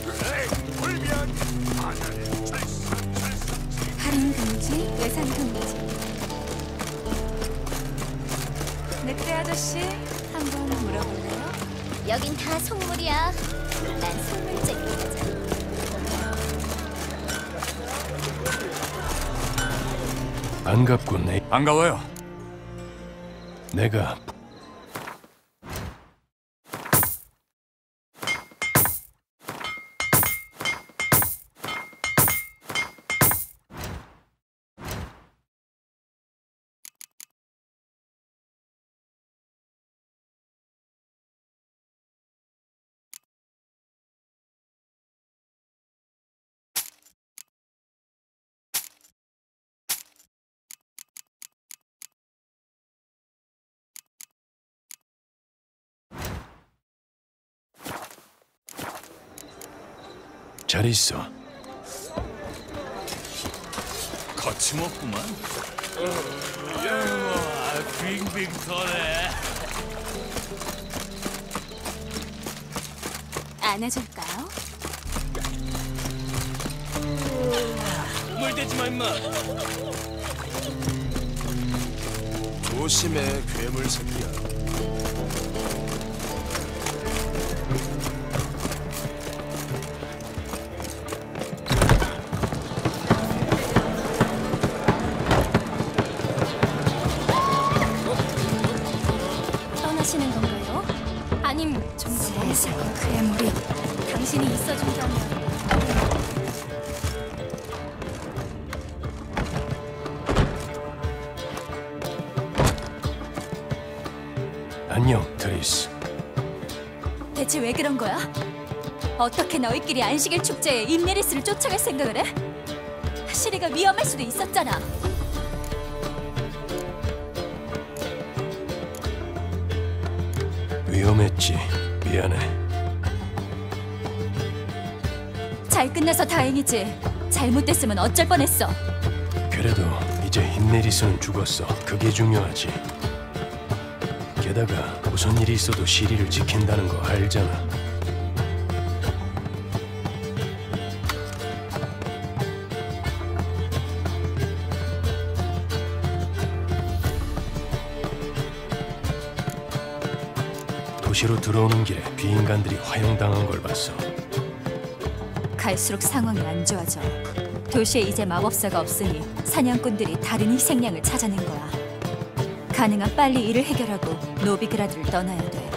할인 금지, 예산 금지. 늑대 아저씨, 한번 물어볼래요? 여긴 다 속물이야. 난 속물쟁이 여자. 반갑군. 반가워요. 내가 잘 있어. 거침없구만. 빙빙 도네. 안아줄까요? 물대지 마 임마. 조심해, 괴물 새끼야. 떠나시는 건가요? 아님 좀 세상 괴물이 당신이 있어준다면. 안녕, 트리스. 대체 왜 그런 거야? 어떻게 너희끼리 안식일 축제에 임내리스를 쫓아갈 생각을 해? 시리가 위험할 수도 있었잖아. 위험했지. 미안해. 잘 끝나서 다행이지. 잘못됐으면 어쩔 뻔했어. 그래도 이제 힘내리스는 죽었어. 그게 중요하지. 게다가 무슨 일이 있어도 시리를 지킨다는 거 알잖아. 도시로 들어오는 길에 비인간들이 화형당한 걸 봤어. 갈수록 상황이 안 좋아져. 도시에 이제 마법사가 없으니 사냥꾼들이 다른 희생양을 찾아낸 거야. 가능한 빨리 일을 해결하고 노비그라드를 떠나야 돼.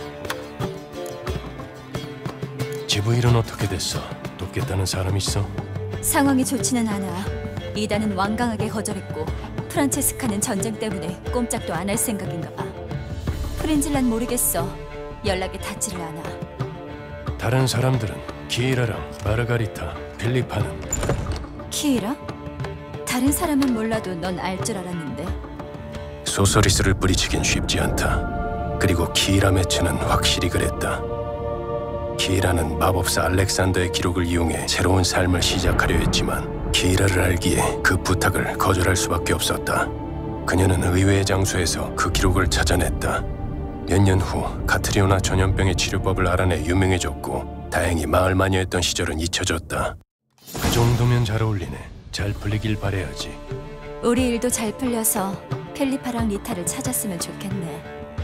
지부 일은 어떻게 됐어? 돕겠다는 사람 있어? 상황이 좋지는 않아. 이단은 완강하게 거절했고 프란체스카는 전쟁 때문에 꼼짝도 안 할 생각인가 봐. 프린질란 모르겠어. 연락이 닿지를 않아. 다른 사람들은 키이라랑 마르가리타, 필리파는 키이라? 다른 사람은 몰라도 넌 알 줄 알았는데. 소서리스를 뿌리치긴 쉽지 않다. 그리고 키이라 매체는 확실히 그랬다. 키이라는 마법사 알렉산더의 기록을 이용해 새로운 삶을 시작하려 했지만 키이라를 알기에 그 부탁을 거절할 수밖에 없었다. 그녀는 의외의 장소에서 그 기록을 찾아냈다. 몇 년 후 카트리오나 전염병의 치료법을 알아내 유명해졌고 다행히 마을 마녀였던 시절은 잊혀졌다. 그 정도면 잘 어울리네. 잘 풀리길 바래야지. 우리 일도 잘 풀려서 필리파랑 리타를 찾았으면 좋겠네.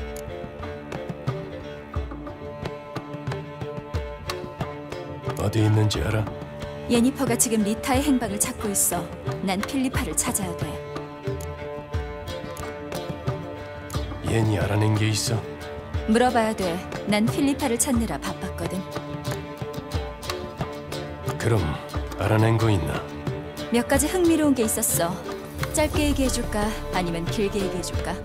어디 있는지 알아? 예니퍼가 지금 리타의 행방을 찾고 있어. 난 필리파를 찾아야 돼. 옌이 알아낸 게 있어? 물어봐야 돼. 난 필리파를 찾느라 바빴거든. 그럼 알아낸 거 있나? 몇 가지 흥미로운 게 있었어. 짧게 얘기해줄까? 아니면 길게 얘기해줄까?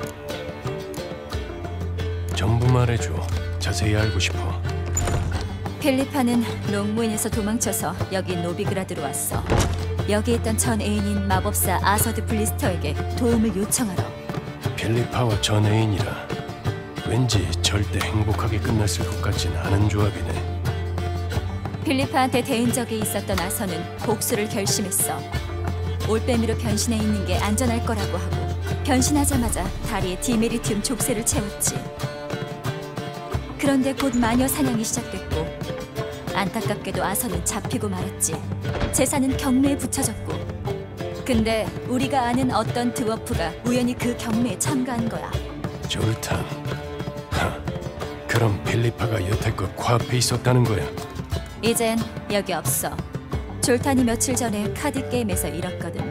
전부 말해줘. 자세히 알고 싶어. 필리파는 롱무인에서 도망쳐서 여기 노비그라드로 왔어. 여기 있던 전 애인인 마법사 아서드 블리스터에게 도움을 요청하러. 필리파와 전 애인이라 왠지 절대 행복하게 끝났을 것 같진 않은 조합이네. 필리파한테 대인 적이 있었던 아서는 복수를 결심했어. 올빼미로 변신해 있는 게 안전할 거라고 하고 변신하자마자 다리에 디메리튬 족쇄를 채웠지. 그런데 곧 마녀 사냥이 시작됐고 안타깝게도 아선은 잡히고 말았지. 재산은 경매에 붙여졌고. 근데 우리가 아는 어떤 드워프가 우연히 그 경매에 참가한 거야. 졸탄. 하, 그럼 필리파가 여태껏 코앞에 있었다는 거야. 이젠 여기 없어. 졸탄이 며칠 전에 카드 게임에서 잃었거든.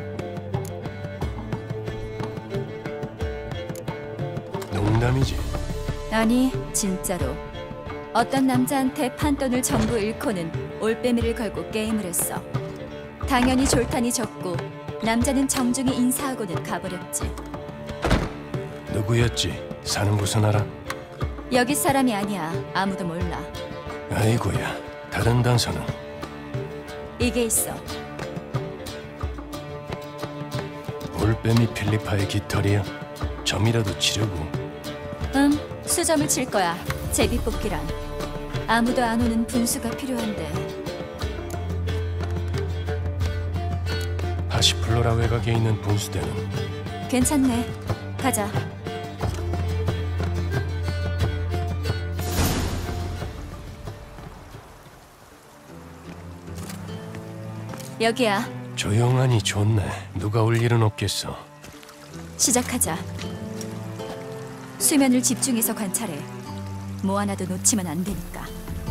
농담이지. 아니, 진짜로. 어떤 남자한테 판돈을 전부 잃고는 올빼미를 걸고 게임을 했어. 당연히 졸탄이 졌고 남자는 정중히 인사하고는 가버렸지. 누구였지? 사는 곳은 알아? 여기 사람이 아니야. 아무도 몰라. 아이고야. 다른 단서는? 이게 있어. 올빼미 필리파의 깃털이야. 점이라도 치려고. 응, 수점을 칠 거야. 제비뽑기랑. 아무도 안 오는 분수가 필요한데. 파시플로라 외곽에 있는 분수대는? 괜찮네. 가자. 여기야. 조용하니 좋네. 누가 올 일은 없겠어. 시작하자. 수면을 집중해서 관찰해. 뭐 하나도 놓치면 안 되니까.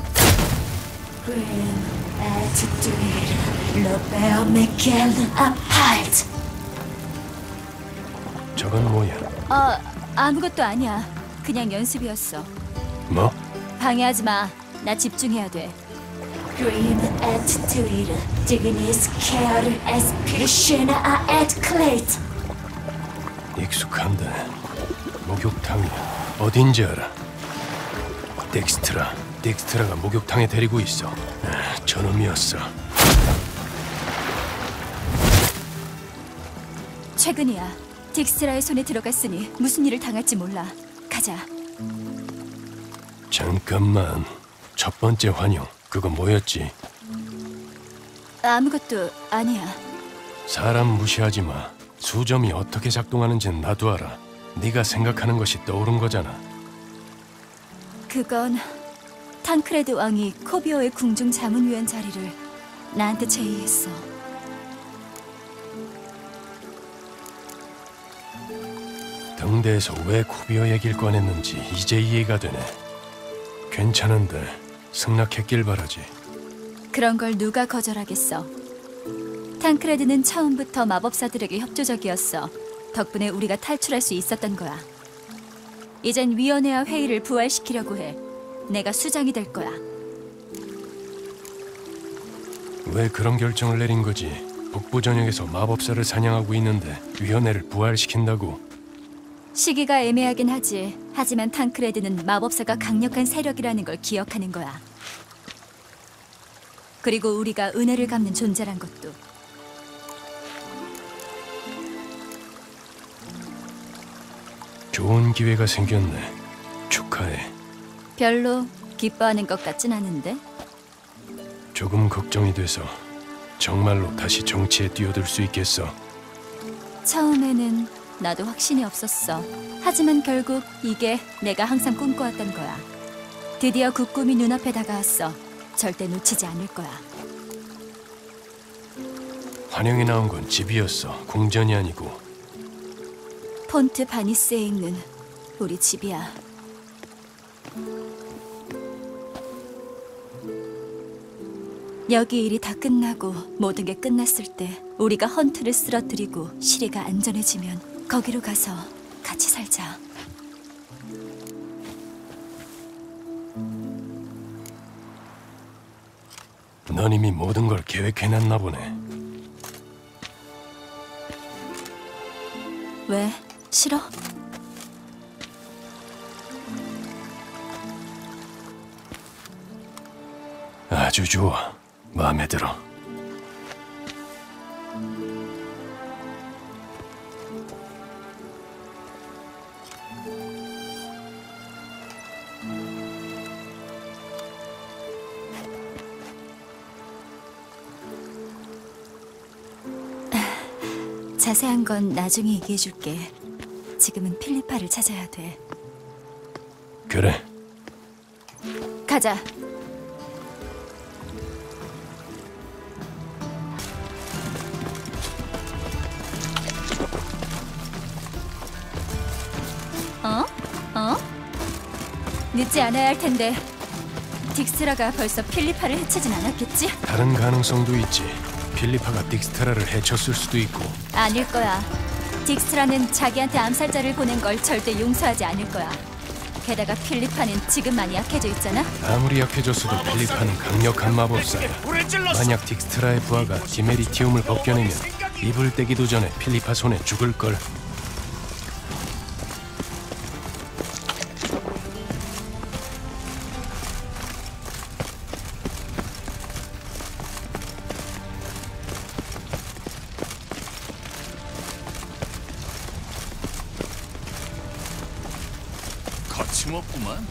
저건 뭐야? 아무것도 아니야. 그냥 연습이었어. 뭐? 방해하지 마. 나 집중해야 돼. Green attitude, digging scared aspiration articulate. 익숙한데. 목욕탕이야. 어딘지 알아. 덱스트라가 목욕탕에 데리고 있어. 저놈이었어. 최근이야. 딕스라의 손에 들어갔으니 무슨 일을 당할지 몰라. 가자. 잠깐만. 첫 번째 환영. 그거 뭐였지? 아무것도 아니야. 사람 무시하지 마. 수점이 어떻게 작동하는지는 나도 알아. 네가 생각하는 것이 떠오른 거잖아. 그건 탕크레드 왕이 코비오의 궁중 자문위원 자리를 나한테 제의했어. 등대에서 왜 코비오 얘기를 꺼냈는지 이제 이해가 되네. 괜찮은데 승낙했길 바라지. 그런 걸 누가 거절하겠어. 탕크레드는 처음부터 마법사들에게 협조적이었어. 덕분에 우리가 탈출할 수 있었던 거야. 이젠 위원회와 회의를 부활시키려고 해. 내가 수장이 될 거야. 왜 그런 결정을 내린 거지? 북부 전역에서 마법사를 사냥하고 있는데 위원회를 부활시킨다고? 시기가 애매하긴 하지. 하지만 탕크레드는 마법사가 강력한 세력이라는 걸 기억하는 거야. 그리고 우리가 은혜를 갚는 존재란 것도. 좋은 기회가 생겼네. 축하해. 별로 기뻐하는 것 같진 않은데? 조금 걱정이 돼서. 정말로 다시 정치에 뛰어들 수 있겠어? 처음에는 나도 확신이 없었어. 하지만 결국 이게 내가 항상 꿈꿔왔던 거야. 드디어 그 꿈이 눈앞에 다가왔어. 절대 놓치지 않을 거야. 환영이 나온 건 집이었어. 궁전이 아니고. 폰트 바니스에 있는 우리 집이야. 여기 일이 다 끝나고 모든 게 끝났을 때 우리가 헌트를 쓰러뜨리고 시리가 안전해지면 거기로 가서 같이 살자. 넌 이미 모든 걸 계획해놨나 보네. 왜? 싫어? 아주 좋아. 마음에 들어. 자세한 건 나중에 얘기해줄게. 지금은 필리파를 찾아야 돼. 그래. 가자. 늦지 않아야 할 텐데. 딕스라가 벌써 필리파를 해치진 않았겠지? 다른 가능성도 있지. 필리파가 딕스트라를 해쳤을 수도 있고. 아닐 거야. 딕스라는 자기한테 암살자를 보낸 걸 절대 용서하지 않을 거야. 게다가 필리파는 지금 많이 약해져 있잖아? 아무리 약해졌어도 필리파는 강력한 마법사야. 만약 딕스트라의 부하가 디메리티움을 벗겨내면 이불 떼기도 전에 필리파 손에 죽을걸. 거침없구만.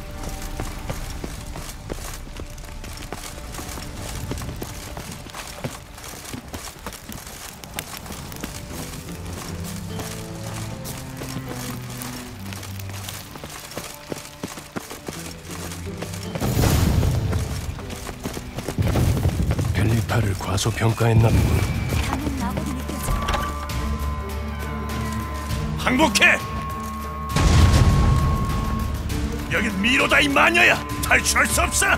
필리파를 과소평가했나 보군. 강한 마법이 느껴져. 항복해! 여긴 미로다 이 마녀야! 탈출할 수 없어!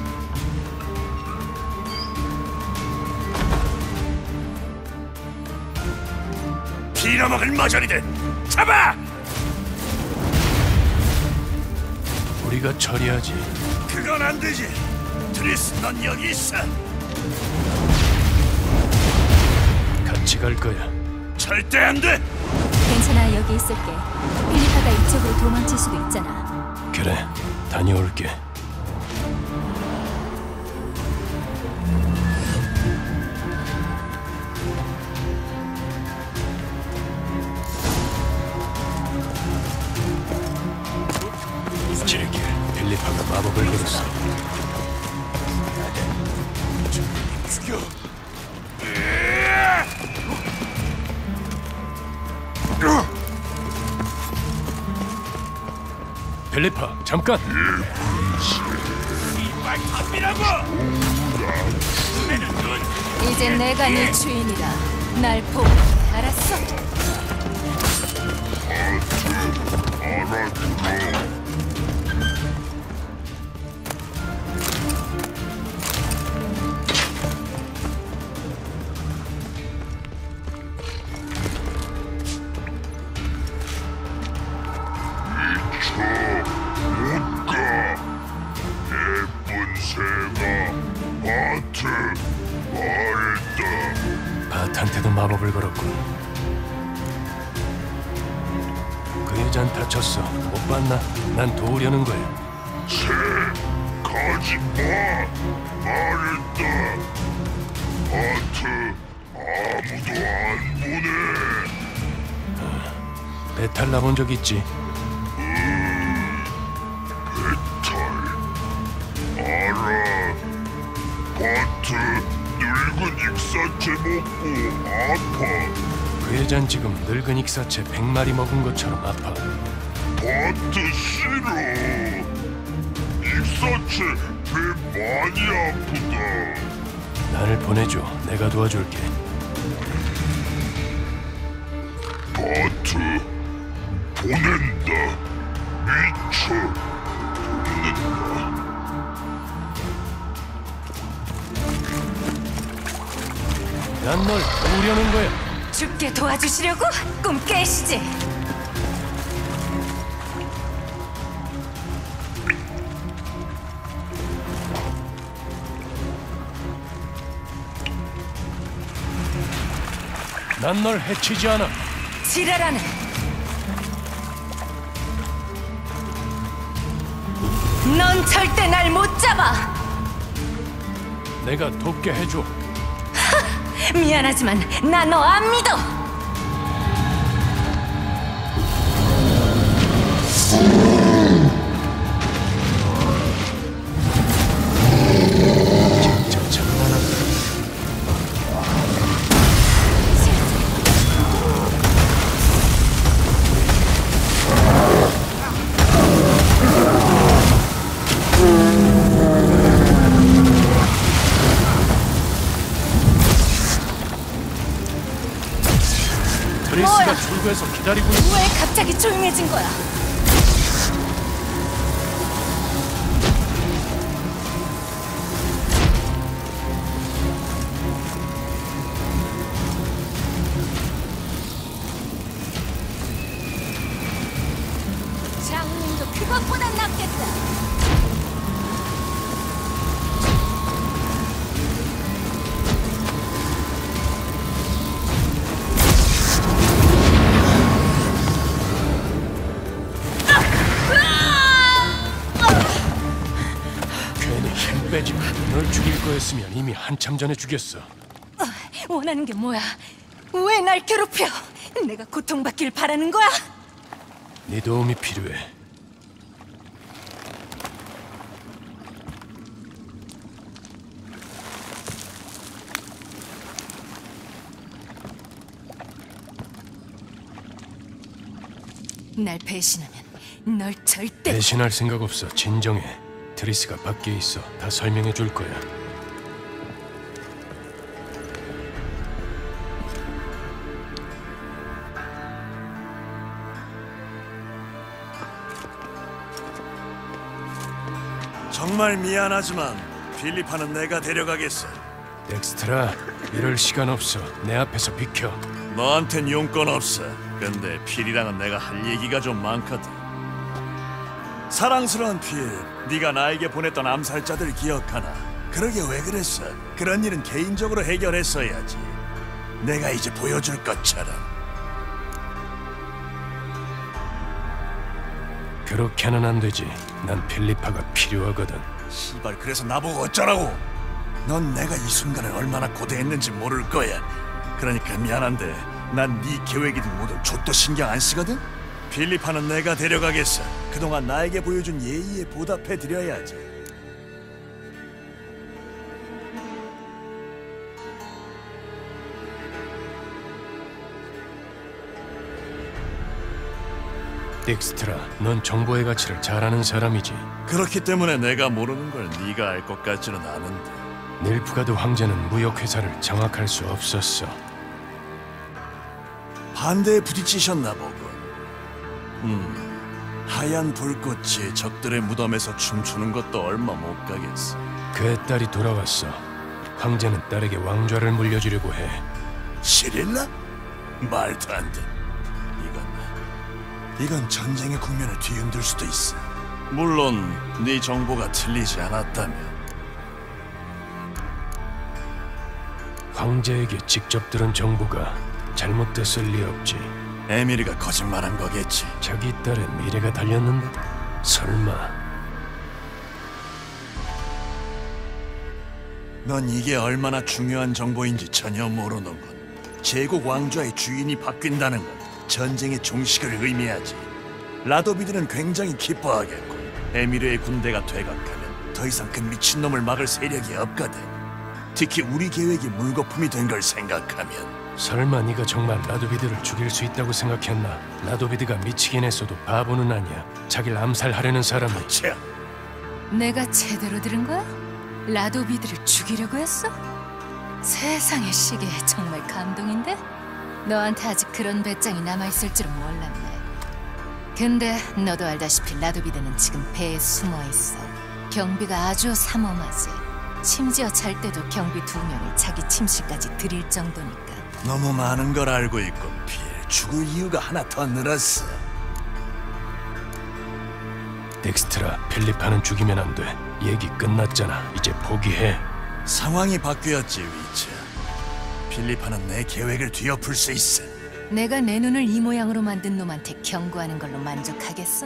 빌어먹을 머저리들! 잡아! 우리가 처리하지. 그건 안 되지! 트리스, 넌 여기 있어! 같이 갈 거야. 절대 안 돼! 괜찮아, 여기 있을게. 필리파가 이쪽으로 도망칠 수도 있잖아. 그래, 다녀올게. 지르길, 필리파가 마법을 걸었어. 죽여! 필리파, 잠깐! 이빨 탑이라고! 내는 눈! 이제 내가 네 주인이다. 날 보고 알았어? 예쁜 새가 바트 말했다. 밭한테도 마법을 걸었군. 그 여잔 다쳤어. 못 봤나? 난 도우려는 거야. 새 가지마 말했다. 바트 아무도 안 보내. 배탈 나본 적 있지? 알아. 바트 늙은 익사체 먹고 아파. 그 여잔 지금 늙은 익사체 100마리 먹은 것처럼 아파. 바트 싫어. 익사체 배 많이 아프다. 나를 보내줘. 내가 도와줄게. 바트 보낸다. 미쳐 보낸다. 난 널 도우려는 거야. 죽게 도와주시려고? 꿈 깨시지? 난 널 해치지 않아. 지랄하네. 넌 절대 날 못 잡아. 내가 돕게 해줘. 미안하지만 나 너 안 믿어. 진짜 장난한다. 트리스가 출구에서 기다리고 있어. 왜 갑자기 조용해진 거야? 거였으면 이미 한참 전에 죽였어. 원하는 게 뭐야? 왜 날 괴롭혀? 내가 고통받길 바라는 거야? 네 도움이 필요해. 날 배신하면 널 절대 배신할 생각 없어. 진정해. 드리스가 밖에 있어. 다 설명해 줄 거야. 정말 미안하지만 필리파는 내가 데려가겠어. 덱스트라, 이럴 시간 없어. 내 앞에서 비켜. 너한텐 용건 없어. 근데 필이랑은 내가 할 얘기가 좀 많거든. 사랑스러운 필, 네가 나에게 보냈던 암살자들 기억하나? 그러게 왜 그랬어? 그런 일은 개인적으로 해결했어야지. 내가 이제 보여줄 것처럼. 그렇게는 안 되지. 난 필리파가 필요하거든. 시발, 그래서 나보고 어쩌라고? 넌 내가 이 순간을 얼마나 고대했는지 모를 거야. 그러니까 미안한데 난 네 계획이든 뭐든 족도 신경 안 쓰거든? 필리파는 내가 데려가겠어. 그동안 나에게 보여준 예의에 보답해드려야지. 덱스트라, 넌 정보의 가치를 잘 아는 사람이지. 그렇기 때문에 내가 모르는 걸 네가 알 것 같지는 않은데. 닐프가드 황제는 무역회사를 장악할 수 없었어. 반대에 부딪히셨나 보군. 하얀 불꽃이 적들의 무덤에서 춤추는 것도 얼마 못 가겠어. 그의 딸이 돌아왔어. 황제는 딸에게 왕좌를 물려주려고 해. 시릴라? 말도 안 돼. 이건 전쟁의 국면을 뒤흔들 수도 있어. 물론 네 정보가 틀리지 않았다면. 황제에게 직접 들은 정보가 잘못됐을 리 없지. 에미리가 거짓말한 거겠지. 자기 딸의 미래가 달렸는데? 설마. 넌 이게 얼마나 중요한 정보인지 전혀 모르는군. 제국 왕좌의 주인이 바뀐다는 건 전쟁의 종식을 의미하지. 라도비드는 굉장히 기뻐하겠군. 에미르의 군대가 퇴각하면 더 이상 그 미친놈을 막을 세력이 없거든. 특히 우리 계획이 물거품이 된 걸 생각하면. 설마 네가 정말 라도비드를 죽일 수 있다고 생각했나? 라도비드가 미치긴 했어도 바보는 아니야. 자기를 암살하려는 사람이. 참, 내가 제대로 들은 거야? 라도비드를 죽이려고 했어? 세상의 시계 정말 감동인데? 너한테 아직 그런 배짱이 남아있을 줄은 몰랐네. 근데 너도 알다시피 라도비드는 지금 배에 숨어있어. 경비가 아주 삼엄하지. 심지어 잘 때도 경비 2명을 자기 침실까지 들일 정도니까. 너무 많은 걸 알고 있군, 필. 죽을 이유가 하나 더 늘었어. 덱스트라, 필리파는 죽이면 안 돼. 얘기 끝났잖아. 이제 포기해. 상황이 바뀌었지, 위쳐. 필리파는 내 계획을 뒤엎을 수 있어. 내가 내 눈을 이 모양으로 만든 놈한테 경고하는 걸로 만족하겠어?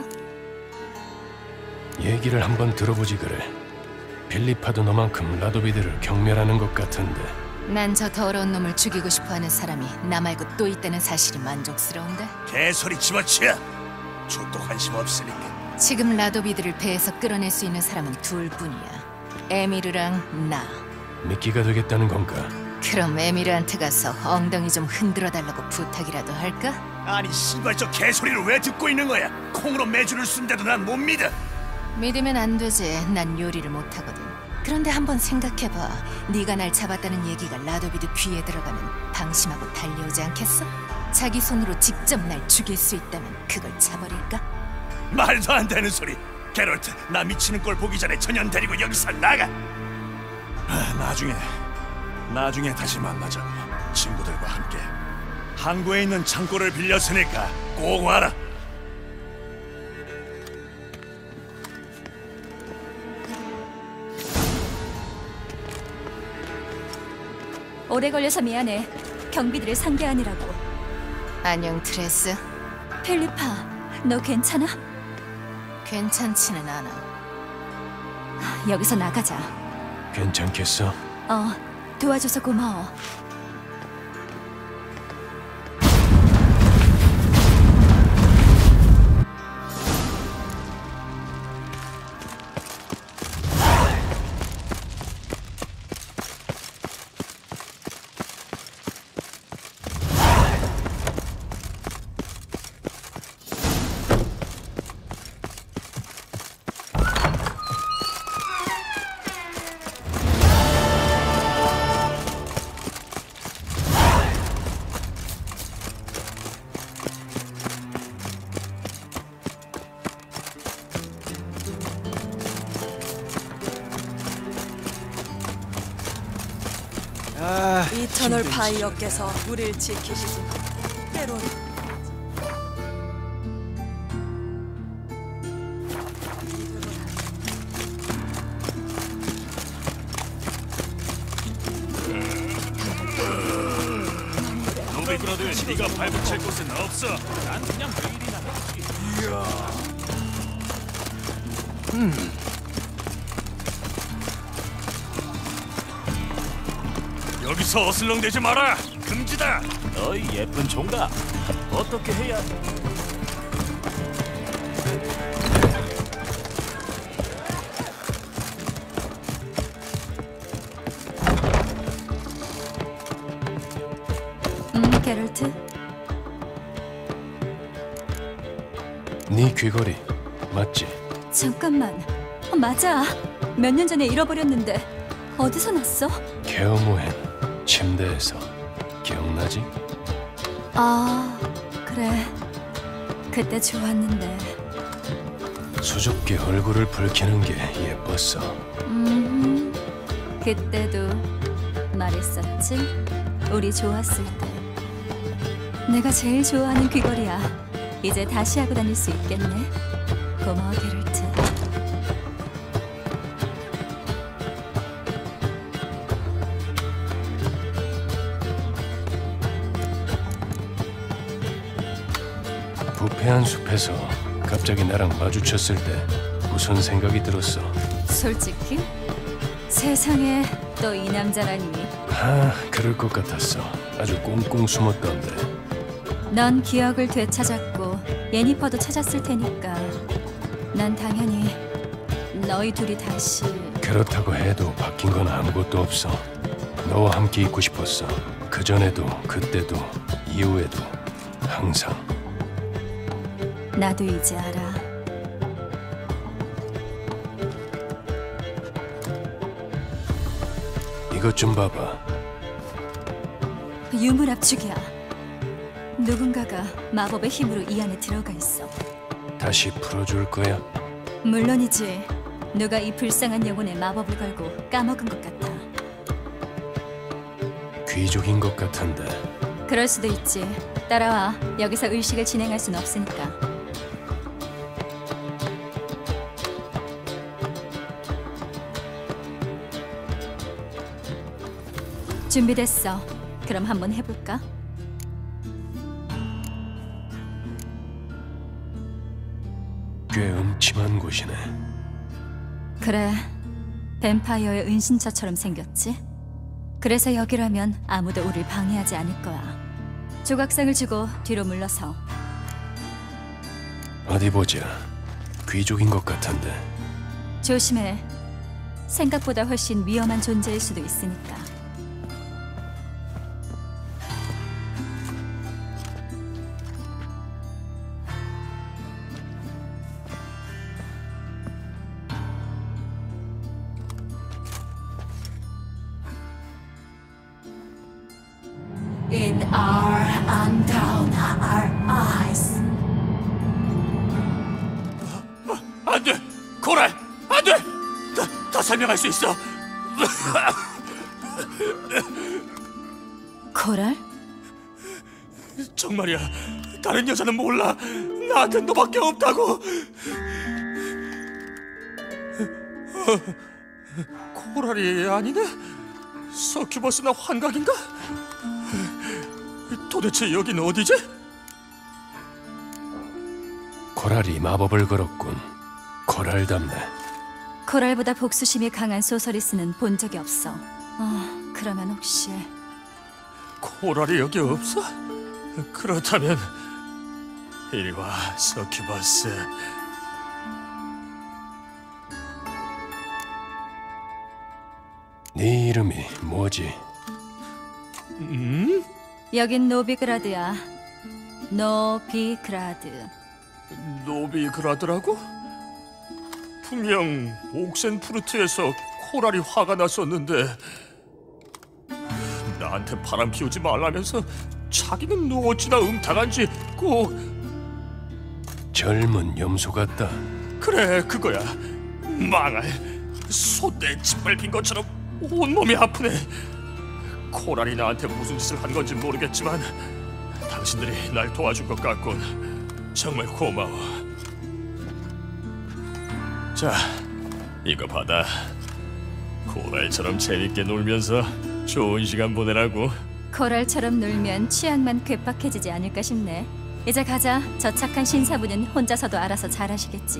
얘기를 한번 들어보지 그래. 필리파도 너만큼 라도비드를 경멸하는 것 같은데. 난 저 더러운 놈을 죽이고 싶어하는 사람이 나 말고 또 있다는 사실이 만족스러운데? 개소리 집어치워. 저도 관심 없으니까. 지금 라도비드를 배에서 끌어낼 수 있는 사람은 둘뿐이야. 에미르랑 나. 미끼가 되겠다는 건가? 그럼 에미르한테 가서 엉덩이 좀 흔들어 달라고 부탁이라도 할까? 아니 씨발, 저 개소리를 왜 듣고 있는 거야? 콩으로 매주를 쓴데도 난 못 믿어. 믿으면 안 되지. 난 요리를 못하거든. 그런데 한번 생각해봐. 네가 날 잡았다는 얘기가 라도비드 귀에 들어가면 방심하고 달려오지 않겠어? 자기 손으로 직접 날 죽일 수 있다면 그걸 차버릴까? 말도 안 되는 소리. 게롤트, 나 미치는 꼴 보기 전에 전현 데리고 여기서 나가. 나중에 다시 만나자고. 친구들과 함께. 항구에 있는 창고를 빌렸으니까 꼭 와라. 오래 걸려서 미안해. 경비들을 상대하느라고. 안녕 트레스. 필리파, 너 괜찮아? 괜찮지는 않아. 여기서 나가자. 괜찮겠어? 도와줘서 고마워. 이터널 파이어께서 우릴 지키시지만 때론 노베그라드에 네가 발붙일 곳은 없어. 난 그냥 매일이나 했지. 여기서 어슬렁대지 마라. 금지다. 너희 예쁜 종가 어떻게 해야 해? 게롤트? 네 귀걸이 맞지? 잠깐만. 맞아. 몇 년 전에 잃어버렸는데 어디서 났어? 케어모헨 침대에서 기억나지? 그래. 그때 좋았는데. 수줍게 얼굴을 붉히는 게 예뻤어. 그때도 말했었지? 우리 좋았을 때. 내가 제일 좋아하는 귀걸이야. 이제 다시 하고 다닐 수 있겠네. 고마워, 게롤트. 부패한 숲에서 갑자기 나랑 마주쳤을 때 무슨 생각이 들었어? 솔직히 세상에 또 이 남자라니. 그럴 것 같았어. 아주 꽁꽁 숨었던데. 넌 기억을 되찾았고 예니퍼도 찾았을 테니까 난 당연히 너희 둘이 다시. 그렇다고 해도 바뀐 건 아무것도 없어. 너와 함께 있고 싶었어. 그전에도 그때도 이후에도 항상. 나도 이제 알아. 이것 좀 봐봐. 유물 압축이야. 누군가가 마법의 힘으로 이 안에 들어가 있어. 다시 풀어줄 거야? 물론이지. 누가 이 불쌍한 영혼에 마법을 걸고 까먹은 것 같아. 귀족인 것 같은데. 그럴 수도 있지. 따라와. 여기서 의식을 진행할 순 없으니까. 준비됐어. 그럼 한번 해볼까? 꽤 음침한 곳이네. 그래. 뱀파이어의 은신처처럼 생겼지? 그래서 여기라면 아무도 우릴 방해하지 않을 거야. 조각상을 주고 뒤로 물러서. 어디 보자. 귀족인 것 같은데. 조심해. 생각보다 훨씬 위험한 존재일 수도 있으니까. In our undown our eyes. 안 돼! 코랄! 안 돼! 다 설명할 수 있어! 코랄? 정말이야. 다른 여자는 몰라. 나한텐 너밖에 없다고. 코랄이 아니네? 서큐버스나 환각인가? 도대체 여긴 어디지? 코랄이 마법을 걸었군. 코랄답네. 코랄보다 복수심이 강한 소서리스는 본 적이 없어. 그러면 혹시 코랄이 여기 없어? 그렇다면 이리 와, 서큐버스. 네 이름이 뭐지? 여긴 노비그라드야. 노비그라드. 노비그라드라고? 분명 옥센푸르트에서 코랄이 화가 났었는데 나한테 바람 피우지 말라면서 자기는 어찌나 음탕한지 꼭... 젊은 염소 같다. 그래, 그거야. 망할, 소떼 짓밟힌 것처럼 온몸이 아프네. 코랄이 나한테 무슨 짓을 한 건지 모르겠지만 당신들이 날 도와준 것 같군. 정말 고마워. 자, 이거 받아. 코랄처럼 재밌게 놀면서 좋은 시간 보내라고. 코랄처럼 놀면 취향만 괴팍해지지 않을까 싶네. 이제 가자. 저 착한 신사분은 혼자서도 알아서 잘하시겠지.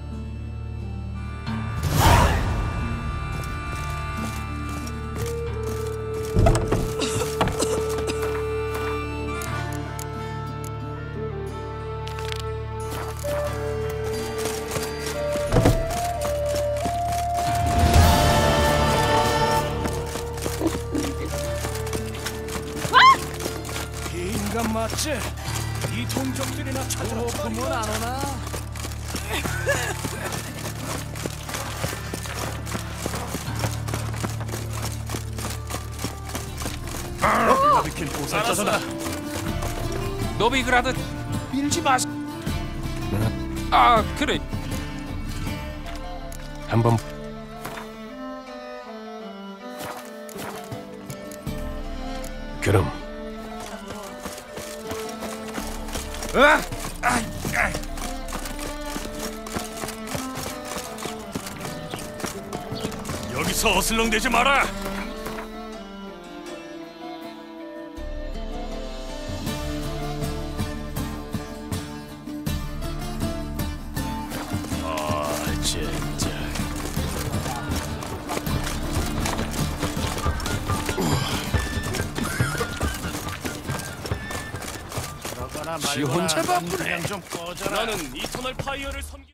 인간 맞지? 이 동족들이나 찾으러 그만 안 오나? 비킨 도살자잖아. 노비그라드 밀지 마. 아 그래. 한번 그럼 여기서 어슬렁대지 마라. 진짜. 지 혼자 바쁘네. 나는 이터널 파이어를 섬기.